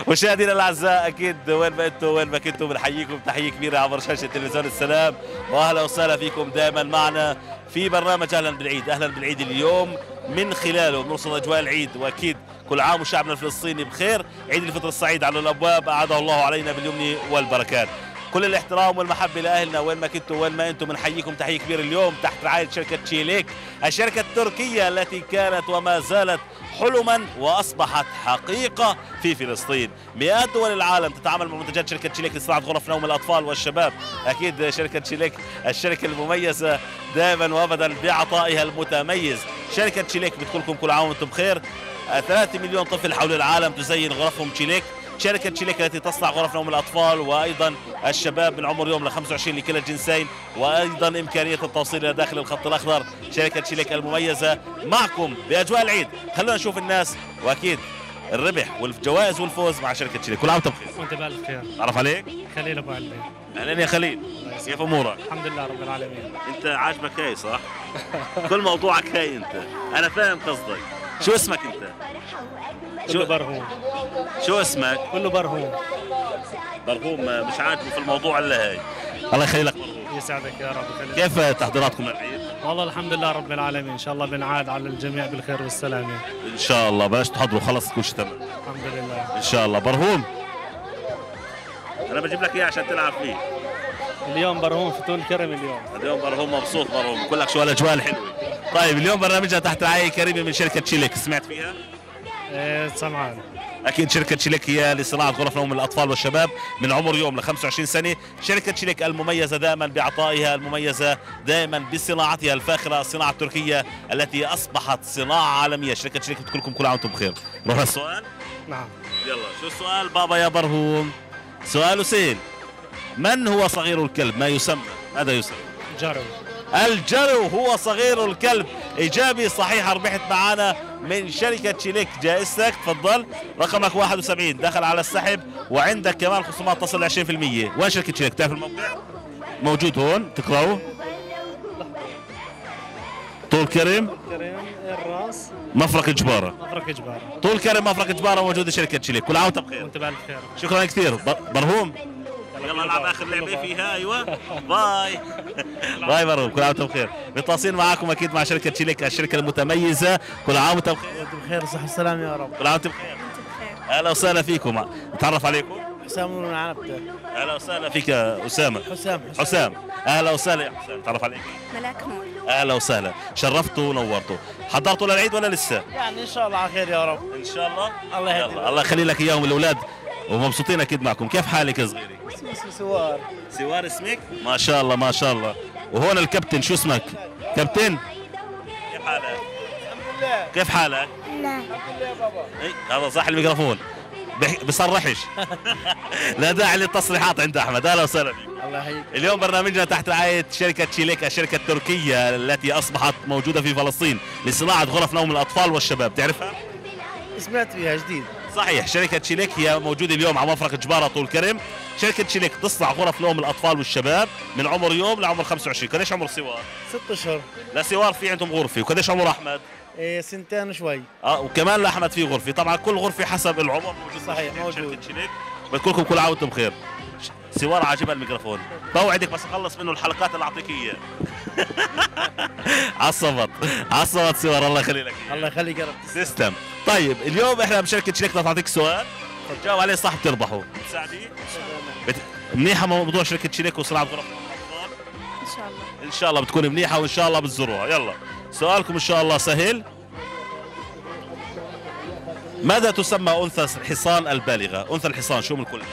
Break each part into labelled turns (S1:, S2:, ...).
S1: مشاهدينا الاعزاء، اكيد وين ما انتم وين ما كنتم بنحييكم تحيه كبيره عبر شاشه تلفزيون السلام، واهلا وسهلا فيكم دائما معنا في برنامج اهلا بالعيد. اهلا بالعيد اليوم من خلاله بنرصد اجواء العيد، واكيد كل عام وشعبنا الفلسطيني بخير. عيد الفطر السعيد على الابواب، اعاده الله علينا باليمن والبركات. كل الاحترام والمحبه لاهلنا وين ما كنتوا وين ما انتم، بنحييكم تحيه كبيره اليوم تحت رعايه شركه تشيليك، الشركه التركيه التي كانت وما زالت حلما واصبحت حقيقه في فلسطين. مئات دول العالم تتعامل مع منتجات شركه تشيليك لصناعه غرف نوم الاطفال والشباب. اكيد شركه تشيليك الشركه المميزه دائما وابدا بعطائها المتميز. شركه تشيليك بتقول لكم كل عام وانتم بخير. 3 مليون طفل حول العالم تزين غرفهم تشيليك. شركة تشيليك التي تصنع غرف نوم الأطفال وأيضا الشباب من عمر يوم ل 25 لكلا الجنسين، وأيضا إمكانية التوصيل إلى داخل الخط الأخضر. شركة تشيليك المميزة معكم بأجواء العيد. خلونا نشوف الناس وأكيد الربح والجوائز والفوز مع شركة تشيليك. كل عام وأنت بخير.
S2: وانت بألف خير.
S1: تعرف عليك؟
S2: خليل ابو علي.
S1: أهلا يا خليل، كيف أمورك؟
S2: الحمد لله رب العالمين.
S1: أنت عاجبك هاي صح؟ كل موضوعك هاي أنت، أنا فاهم قصدك. شو اسمك أنت؟
S2: كله برهوم.
S1: شو اسمك؟
S2: كله برهوم.
S1: برهوم مش عاجبه في الموضوع الا هاي. الله يخلي لك برهوم.
S2: يسعدك يا رب.
S1: كيف تحضيراتكم للعيد؟
S2: والله الحمد لله رب العالمين، ان شاء الله بنعاد على الجميع بالخير والسلامه.
S1: ان شاء الله بلاش تحضروا خلص كل شيء تمام.
S2: الحمد لله.
S1: ان شاء الله. برهوم انا بجيب لك اياه عشان تلعب فيه.
S2: اليوم برهوم في طول كرم
S1: اليوم برهوم مبسوط برهوم، بقول لك شو هالاجواء الحلوه. طيب اليوم برنامجنا تحت رعايه كريمه من شركه تشيليك، سمعت فيها؟
S2: ايه سمعان.
S1: اكيد شركه تشيليك هي لصناعه غرف نوم الاطفال والشباب من عمر يوم ل 25 سنه. شركه تشيليك المميزه دائما بعطائها المميزه، دائما بصناعتها الفاخره، الصناعه التركيه التي اصبحت صناعه عالميه. شركه تشيليك بتقول لكم كل عام وانتم بخير. نروح للسؤال.
S2: نعم.
S1: يلا شو السؤال بابا يا برهوم؟ سؤاله سهل. من هو صغير الكلب؟ ما يسمى؟ ماذا يسمى؟
S2: جرو.
S1: الجرو هو صغير الكلب. إجابة صحيحة. ربحت معنا من شركة تشيليك جائزتك. تفضل رقمك 71 دخل على السحب، وعندك كمان خصومات تصل ل 20%. وين شركة تشيليك؟ تعرف الموقع؟ موجود هون تقرأوه. طول كرم
S2: الراس
S1: مفرق جبارة.
S2: مفرق جبارة.
S1: طول كرم مفرق جبارة موجودة شركة تشيليك. كل عام وانت بخير.
S2: وانت بألف خير.
S1: شكرا كثير برهوم. يلا نلعب اخر لعبه فيها. ايوه باي. باي برهوم، كل عام وانتم بخير. بالتواصل معكم اكيد مع شركه تشيليك الشركه المتميزه. كل عام وانتم بخير.
S2: وانت بخير وصحة وسلام يا رب.
S1: كل عام وانتم بخير. اهلا وسهلا فيكم. نتعرف عليكم.
S2: حسام من عنبته.
S1: اهلا وسهلا فيك يا اسامه. حسام اهلا وسهلا يا حسام. تعرف عليك.
S3: ملاك نور.
S1: اهلا وسهلا، شرفتوا ونورتوا. حضرتوا للعيد ولا لسه؟
S2: يعني ان شاء الله على خير يا رب.
S1: ان شاء الله.
S2: الله يهديك.
S1: الله يخلي لك اياهم الاولاد ومبسوطين اكيد معكم. كيف حالك يا صغيري؟
S2: اسمي سوار.
S1: سوار اسمك؟ ما شاء الله ما شاء الله. وهون الكابتن شو اسمك؟ كابتن كيف حالك؟
S2: الحمد لله.
S1: كيف حالك؟
S3: لا.
S2: الحمد لله يا بابا.
S1: هذا صح الميكروفون بصرحش. لا داعي للتصريحات عند احمد. اهلا وسهلا فيك.
S2: الله يحييك.
S1: اليوم برنامجنا تحت رعايه شركه تشيليك الشركه التركيه التي اصبحت موجوده في فلسطين لصناعه غرف نوم الاطفال والشباب. تعرفها؟
S2: سمعت فيها جديد.
S1: صحيح. شركة تشيليك هي موجودة اليوم على مفرق جبارة طول كرم. شركة تشيليك تصنع غرف نوم الأطفال والشباب من عمر يوم لعمر 25. قديش عمر سوار؟
S2: 6 اشهر.
S1: لا سوار في عندهم غرفة. وقديش عمر أحمد؟
S2: إيه 2 وشوي.
S1: وكمان لأحمد في غرفة. طبعا كل غرفة حسب العمر موجود.
S2: صحيح موجود.
S1: شركة تشيليك بتقول لكم كل عام وانتم بخير. سوار عاجبها الميكروفون. بوعدك بس اخلص منه الحلقات اللي اعطيك اياه. عصبت سوار. الله يخلي لك.
S2: الله يخليك يا رب.
S1: تسلم. طيب اليوم احنا بشركه تشيليك بدنا نعطيك سؤال تجاوب عليه صح بتربحوا. بتساعدي؟ منيحه موضوع شركه تشيليك وصناعه غرف الاطفال؟
S3: ان شاء الله.
S1: ان شاء الله بتكون منيحه وان شاء الله بتزوروها. يلا سؤالكم ان شاء الله سهل. ماذا تسمى انثى الحصان البالغه؟ انثى الحصان شو من كلها؟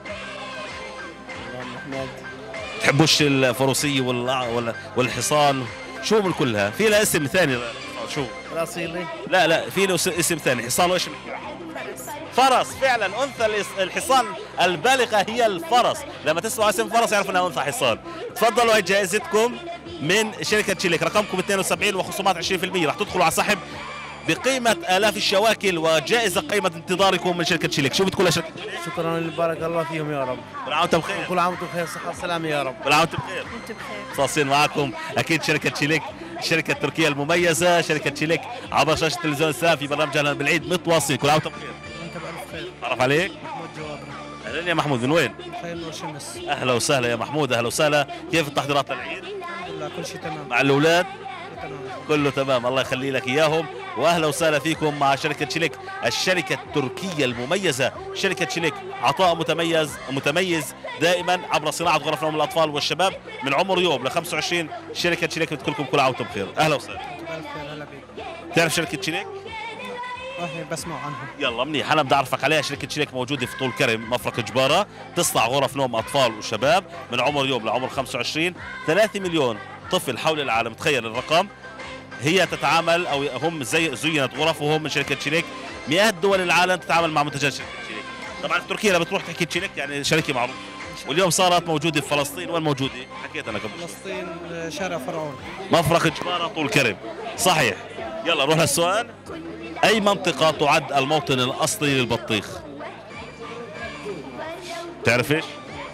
S1: تحبوش الفروسيه والحصان؟ شو من كلها؟ في لها اسم ثاني. شو؟
S2: الاصيلي.
S1: لا في له اسم ثاني. حصان وايش؟ فرس. فعلا انثى الحصان البالغه هي الفرس. لما تسمعوا اسم فرس يعرفوا انها انثى حصان. تفضلوا هي جائزتكم من شركه تشيليك. رقمكم 72 وخصومات 20%. راح تدخلوا على سحب بقيمة آلاف الشواكل وجائزة قيمة انتظاركم من شركة تشيليك. شو بتقول لشركة تشيليك؟
S2: شكرا بارك الله فيهم يا رب.
S1: كل عام وانتم بخير.
S2: كل عام وانتم بخير صحة وسلامة يا رب.
S1: كل عام وانتم بخير.
S3: انت بخير.
S1: صاصين معكم أكيد شركة تشيليك الشركة التركية المميزة شركة تشيليك عبر شاشة تلفزيون السلام في برنامج أهلا بالعيد متواصل. كل عام وانتم بخير.
S2: وانت بألف خير.
S1: تعرف عليك؟
S2: محمود
S1: اهلا يا محمود، من وين؟
S2: خير وشمس.
S1: اهلا وسهلا يا محمود، اهلا وسهلا. كيف التحضيرات للعيد؟
S2: الحمد لله كل شيء تمام.
S1: مع الاولاد؟
S2: تمام.
S1: كله تمام، الله يخلي لك اياهم. واهلا وسهلا فيكم مع شركه شليك، الشركه التركيه المميزه. شركه شليك عطاء متميز دائما عبر صناعه غرف نوم الاطفال والشباب من عمر يوم ل 25. شركه شليك بتقول لكم كل عام وانتم بخير. اهلا وسهلا.
S2: ألف خير، هلا بيك.
S1: تعرف شركه شليك؟
S2: والله بسمع عنها.
S1: يلا منيح، انا بدي اعرفك عليها. شركه شليك موجوده في طول كرم مفرق جباره، تصنع غرف نوم اطفال وشباب من عمر يوم لعمر 25. 3 مليون طفل حول العالم، تخيل الرقم. هي تتعامل او هم زينت غرفهم من شركه شليك. مئات دول العالم تتعامل مع منتجات شركه شليك. طبعا في تركيا لما بتروح تحكي شليك يعني شركه معروفه، واليوم صارت موجوده في فلسطين. وين موجوده؟ حكيت انا قبل.
S2: فلسطين شارع فرعون.
S1: مفرق جباره طول كرم، صحيح. يلا نروح للسؤال. اي منطقه تعد الموطن الاصلي للبطيخ؟ تعرف ايش؟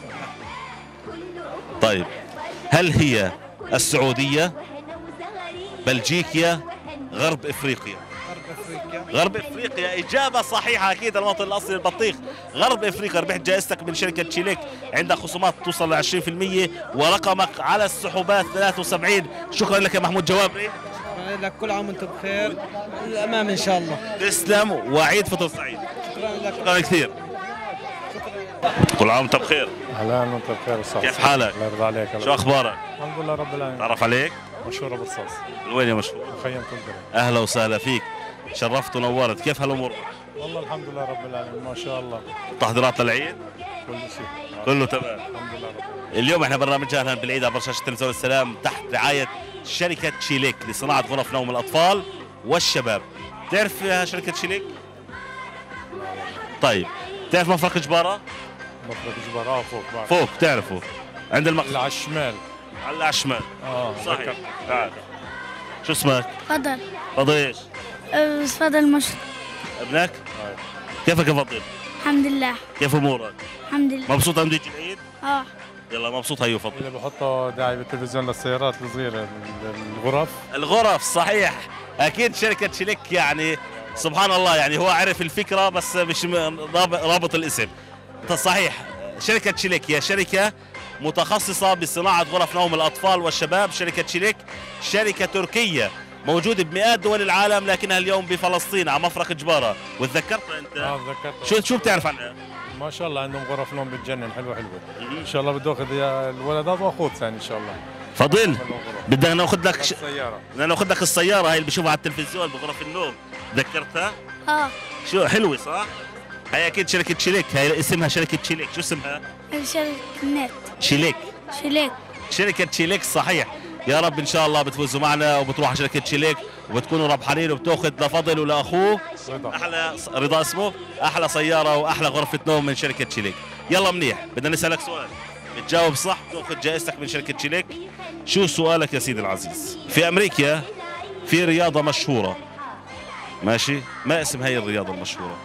S1: طيب، هل هي السعوديه، بلجيكا، غرب افريقيا؟
S2: غرب افريقيا.
S1: غرب افريقيا اجابه صحيحه. اكيد الموطن الاصلي للبطيخ غرب افريقيا. ربحت جائزتك من شركه شيليك، عندك خصومات توصل ل 20% ورقمك على السحوبات 73. شكرا لك يا محمود جوابري.
S2: شكرا لك، كل عام وانتم بخير. الامام ان شاء الله.
S1: تسلم وعيد فطر سعيد.
S2: شكرا لك.
S1: شكرا كثير. كل عام وانت بخير.
S3: اهلا وانت بخير استاذ.
S1: كيف حالك؟
S3: الله يرضى عليك.
S1: شو اخبارك؟
S3: الحمد لله رب العالمين.
S1: تعرف عليك؟
S3: مشهور ابو رصاص.
S1: من وين يا مشهور؟
S3: مخيم تنقل.
S1: اهلا وسهلا فيك، شرفت ونورت. كيف هالامور؟
S3: والله الحمد لله رب العالمين ما شاء الله.
S1: تحضيرات للعيد؟
S3: كل شيء
S1: كله تمام.
S3: الحمد لله رب العالمين.
S1: اليوم احنا برنامج اهلا بالعيد عبر شاشه تلفزيون السلام تحت رعايه شركه شيليك لصناعه غرف نوم الاطفال والشباب. تعرف شركه شيليك؟ طيب، تعرف مفرق جباره؟
S3: مفرق جبار فوق بعد.
S1: فوق تعرفه، عند
S3: اللي
S1: المقصد
S3: على الشمال.
S1: على الشمال. صحيح.
S3: ذكرت.
S1: تعال. شو اسمك؟
S4: فضل.
S1: فضل ايش؟
S4: فضل مشط.
S1: ابنك؟
S3: هاي.
S1: كيفك يا فضل؟
S4: الحمد لله.
S1: كيف امورك؟
S4: الحمد لله.
S1: مبسوط عم تيجي العيد؟
S4: اه.
S1: يلا مبسوط. هيو فضل.
S3: اللي بحطوا داعي بالتلفزيون للسيارات الصغيره الغرف.
S1: الغرف، صحيح. اكيد شركه شيليك يعني سبحان الله، يعني هو عرف الفكره بس مش رابط الاسم. صحيح، شركه شيليك هي شركه متخصصه بصناعه غرف نوم الاطفال والشباب. شركه شيليك شركه تركيه موجوده بمئات دول العالم، لكنها اليوم بفلسطين على مفرق جباره. وتذكرتها انت؟
S3: ذكرت.
S1: شو بتعرف عنها؟
S3: ما شاء الله عندهم غرف نوم بتجنن، حلوه. ان شاء الله بده ياخذ الولدات واخوه ثاني ان شاء الله.
S1: فضل، بدنا ناخذ لك
S3: السياره.
S1: بدنا ناخذ لك السياره هاي اللي بشوفها على التلفزيون بغرف النوم. ذكرتها؟
S4: اه.
S1: شو حلوه صح؟ هي اكيد شركه شيليك، هي اسمها شركه شيليك. شو اسمها؟
S4: شركة نت.
S1: شيليك.
S4: شليك.
S1: شركه شيليك، صحيح. يا رب ان شاء الله بتفوزوا معنا وبتروح على شركه شيليك وبتكونوا ربحانين وبتاخذ لفضل ولاخوه
S3: رضا.
S1: احلى رضا اسمه احلى سياره واحلى غرفه نوم من شركه شيليك. يلا منيح، بدنا نسالك سؤال، بتجاوب صح تاخذ جائزتك من شركه شيليك. شو سؤالك يا سيدي العزيز؟ في امريكا في رياضه مشهوره، ماشي؟ ما اسم هي الرياضه المشهوره؟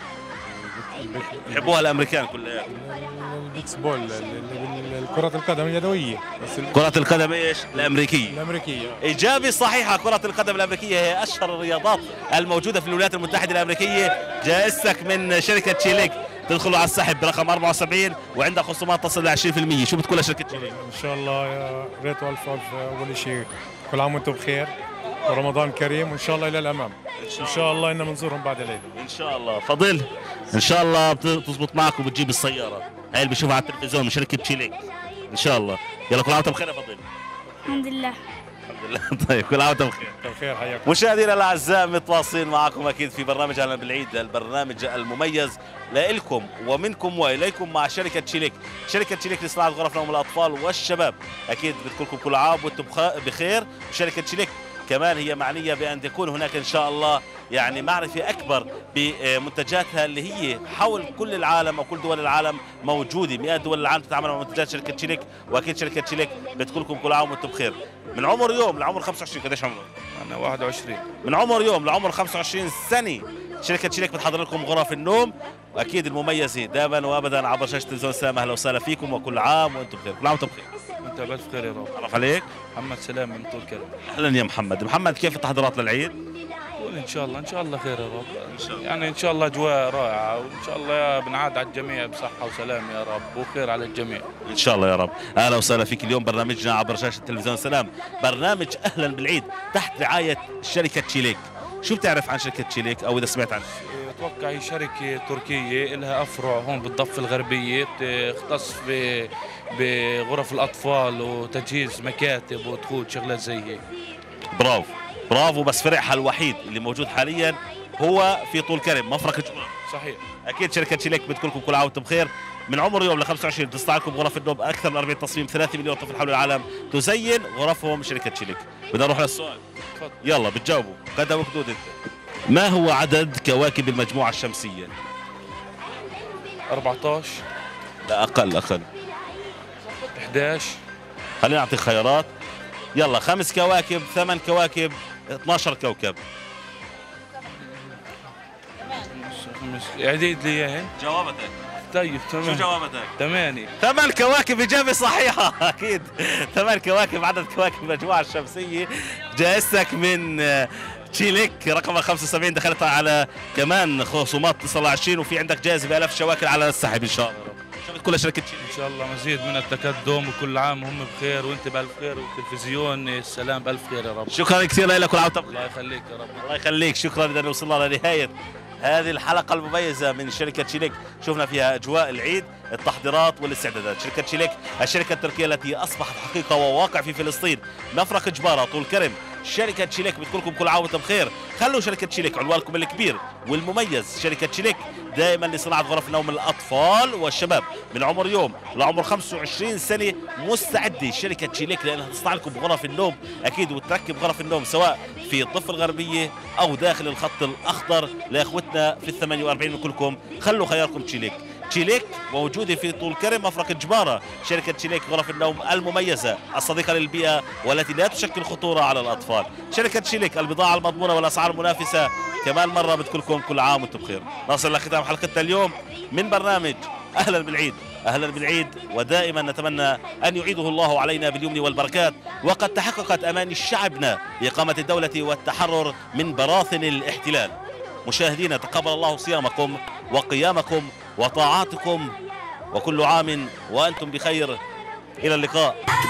S1: بحبوها الامريكان كلها.
S3: البيتسبول، كرة القدم اليدوية. بس
S1: كرة القدم ايش؟ الامريكية.
S3: الأمريكية.
S1: إجابة صحيحة، كرة القدم الأمريكية هي أشهر الرياضات الموجودة في الولايات المتحدة الأمريكية. جائزتك من شركة شيليك، تدخلوا على السحب برقم 74 وعندك خصومات تصل ل 20%. شو بتقول لشركة شيليك؟
S3: إن شاء الله يا ريت ألف أول شيء كل عام وأنتم بخير ورمضان كريم وإن شاء الله إلى الأمام. إن شاء الله إننا بنزورهم بعد العيد.
S1: إن شاء الله. فضل، إن شاء الله بتزبط معك وبتجيب السيارة هاي اللي بشوفها على التلفزيون من شركة شيليك إن شاء الله. يلا كل عام وأنتم بخير يا فضل.
S4: الحمد لله.
S1: الحمد لله. طيب كل عام وأنتم بخير.
S3: بخير، حياكم.
S1: مشاهدينا الاعزاء، متواصلين معكم اكيد في برنامج اهلا بالعيد، البرنامج المميز لكم ومنكم واليكم مع شركه شيليك. شركه شيليك لصناعه غرف نوم الاطفال والشباب. اكيد بتقول لكم كل عام وانتم بخير. وشركه شيليك كمان هي معنيه بان تكون هناك ان شاء الله يعني معرفه اكبر بمنتجاتها اللي هي حول كل العالم او كل دول العالم موجوده. مئات دول العالم تتعامل مع منتجات شركه شيليك، واكيد شركه شيليك بتقول لكم كل عام وانتم بخير. من عمر يوم لعمر 25، قديش عمرك؟
S5: أنا 21.
S1: من عمر يوم لعمر 25 سنة شركة شيليك بتحضر لكم غرف النوم، واكيد المميزة دائما وابدا عبر شاشة تلفزيون السلام. اهلا وسهلا فيكم وكل عام وانتم بخير. كل عام وانتم بخير.
S5: أنت بألف خير يا رب.
S1: تعرف عليك؟
S5: محمد سلام من طول كرم.
S1: اهلا يا محمد. محمد، كيف التحضيرات للعيد؟
S5: نقول ان شاء الله خير يا رب. يعني ان شاء الله اجواء رائعه، وان شاء الله بنعاد على الجميع بصحه وسلام يا رب، وخير على الجميع
S1: ان شاء الله يا رب. اهلا وسهلا فيك. اليوم برنامجنا عبر شاشه تلفزيون السلام، برنامج اهلا بالعيد تحت رعايه شركه تشيليك. شو بتعرف عن شركه تشيليك او اذا سمعت عنها؟
S5: اتوقع هي شركه تركيه لها افرع هون بالضفه الغربيه، تختص بغرف الاطفال وتجهيز مكاتب ودخول شغلات زي هيك.
S1: برافو. بس فرعها الوحيد اللي موجود حاليا هو في طول كرم مفرق جبارة.
S5: صحيح.
S1: اكيد شركه تشيليك بتقول لكم كل عام وانتم بخير. من عمر يوم ل 25 تصنع لكم غرف النوم اكثر من 40 تصميم، 3 مليون طفل حول العالم تزين غرفهم شركه تشيليك. بدنا نروح للسؤال.
S5: تفضل.
S1: يلا بتجاوبوا قدم وكدود انت. ما هو عدد كواكب المجموعه الشمسيه؟
S5: 14.
S1: لا اقل
S5: 11.
S1: خلينا نعطيك خيارات. يلا 5 كواكب، 8 كواكب، 12 كوكب.
S5: عديد لي اياهن.
S1: جوابتك؟
S5: طيب تمام.
S1: شو جوابتك؟
S5: 8.
S1: 8 كواكب، إجابة صحيحة. أكيد 8 كواكب عدد كواكب المجموعة الشمسية. جائزتك من تشيليك رقم 75 دخلت على كمان خصومات 29، وفي عندك جائزة ب1000 شواكر على السحب إن شاء الله. شو بتقول لشركة تشيليك؟
S5: ان شاء الله مزيد من التقدم، وكل عام هم بخير وانت بالف خير، والتلفزيون السلام بالف خير يا رب.
S1: شكرا كثير لك والعودة.
S5: الله يخليك يا رب.
S1: الله يخليك. شكرا. إذا وصلنا لنهاية هذه الحلقة المميزة من شركة تشيليك، شفنا فيها أجواء العيد، التحضيرات والاستعدادات. شركة تشيليك الشركة التركية التي أصبحت حقيقة وواقع في فلسطين، مفرق جبارة، طول كرم. شركة تشيليك بتقول لكم كل عام وانتم بخير. خلوا شركة تشيليك عنوانكم الكبير والمميز. شركة تشيليك دائما لصناعة غرف نوم الأطفال والشباب من عمر يوم لعمر 25 سنة مستعدة شركة تشيليك لأنها تصنع لكم غرف النوم أكيد، وتركب غرف النوم سواء في الضفة الغربية أو داخل الخط الأخضر. لإخوتنا في 48 كلكم خلوا خياركم تشيليك. تشيليك موجودة في طول كرم مفرق جبارة. شركة تشيليك غرف النوم المميزة الصديقة للبيئة والتي لا تشكل خطورة على الأطفال. شركة تشيليك البضاعة المضمونة والأسعار المنافسة. كمان مرة بتقول كل عام وانتم بخير. نصل لختام حلقتنا اليوم من برنامج أهلا بالعيد. أهلا بالعيد، ودائما نتمنى أن يعيده الله علينا باليمن والبركات. وقد تحققت أماني شعبنا لإقامة الدولة والتحرر من براثن الاحتلال. مشاهدينا تقبل الله صيامكم وقيامكم وطاعاتكم، وكل عام وأنتم بخير. إلى اللقاء.